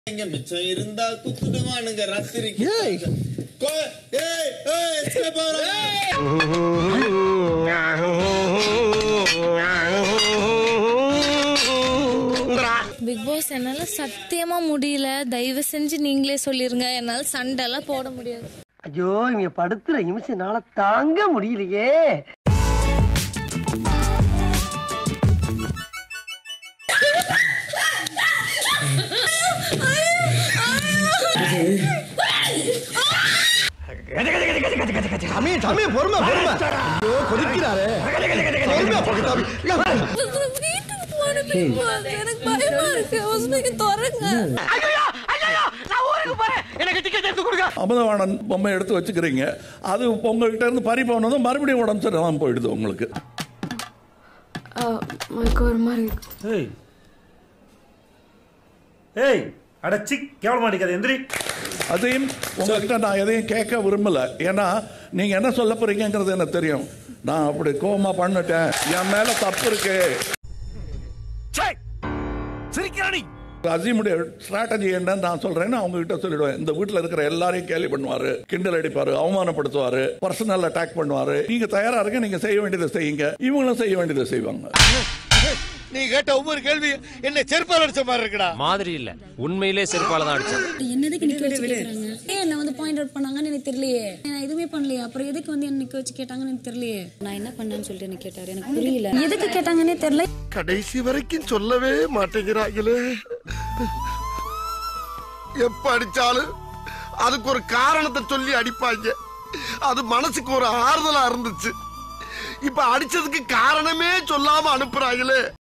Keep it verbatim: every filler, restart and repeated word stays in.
இங்க மிச்சம் இருந்தா குத்துடுவானுங்க ராத்திரிக்கு. பிக் பாஸ் என்னால சத்தியமா முடியல, தயவு செஞ்சு நீங்களே சொல்லிருங்க. என்னால சண்டை எல்லாம் போட முடியாது. ஐயோ இங்க படுத்துற நிமிஷம்னால தாங்க முடியலையே. அமுதவாணன் பொம்மை எடுத்து வச்சுக்கிறீங்க, அது உங்கள்கிட்ட இருந்து பறி போனதும் மறுபடியும் உடம்பு சரியில்லாம போயிடுது உங்களுக்கு. அதையும் உங்ககிட்ட நான் எதையும் கேட்க விரும்பல. ஏன்னா நீங்க என்ன சொல்ல போறீங்கிறது எனக்கு தெரியும். நான் அப்படி கோவமா பண்ணிட்டேன், என் மேல தப்பு இருக்கு. அசீமுடைய ஸ்ட்ராட்டஜி என்னன்னு நான் சொல்றேன்னு அவங்க கிட்ட சொல்லிடுவேன். இந்த வீட்டுல இருக்கிற எல்லாரையும் கேலி பண்ணுவாரு, கிண்டல் அடிப்பாரு, அவமானப்படுத்துவாரு, பர்சனல் அட்டாக் பண்ணுவாரு. நீங்க தயாரா இருக்க, நீங்க செய்ய வேண்டியதை செய்யுங்க, இவங்களும் செய்ய வேண்டியதை செய்வாங்க. நீ கேட்ட ஒவ்வொரு கேள்வி என்ன செருப்பால அடிச்ச மாதிரி இருக்குடா. மாதிரி இல்ல, உண்மையிலே செருப்பால தான் அடிச்சேன். என்னதுக்கு நிக்க வச்சு கேக்குறாங்க? ஏன் என்ன வந்து பாயிண்ட் அவுட் பண்ணாங்கன்னு எனக்கு தெரியலையே. நான் எதுவுமே பண்ணலையே, அப்புறம் எதுக்கு வந்து என்ன நிக்க வச்சு கேட்டாங்கன்னு எனக்கு தெரியலையே. நான் என்ன பண்ணேன்னு சொல்லிட்டு என்ன கேட்டாரு, எனக்கு புரியல. எதுக்கு கேட்டாங்கன்னே தெரியல. கடைசி வரைக்கும் சொல்லவே மாட்டேங்கிறாங்களே. எப்ப அடிச்சாலும் அதுக்கு ஒரு காரணத்தை சொல்லி அடிப்பாங்க. அது மனசுக்கு ஒரு ஆறுதலா இருந்துச்சு. இப்ப அடிச்சதுக்கு காரணமே சொல்லாம அனுப்புறாங்களே.